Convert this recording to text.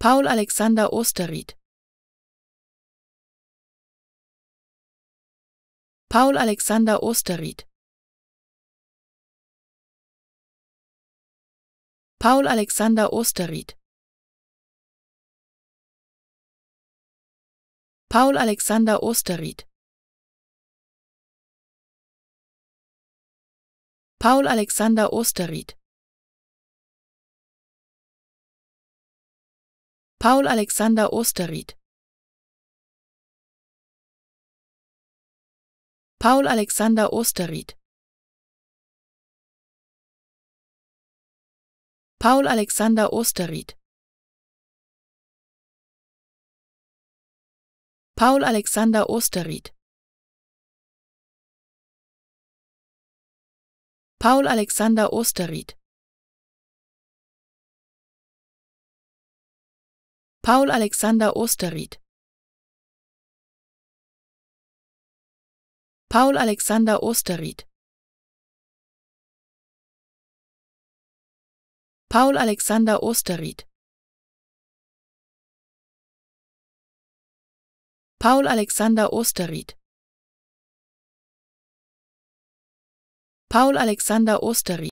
Paul Alexander Osterried. Paul Alexander Osterried. Paul Alexander Osterried. Paul Alexander Osterried. Paul Alexander Osterried. Paul Alexander Osterried. Paul Alexander Osterried. Paul Alexander Osterried. Paul Alexander Osterried. Paul Alexander Osterried. Paul Alexander Osterried. Paul Alexander Osterried. Paul Alexander Osterried. Paul Alexander Osterried. Paul Alexander Osterried.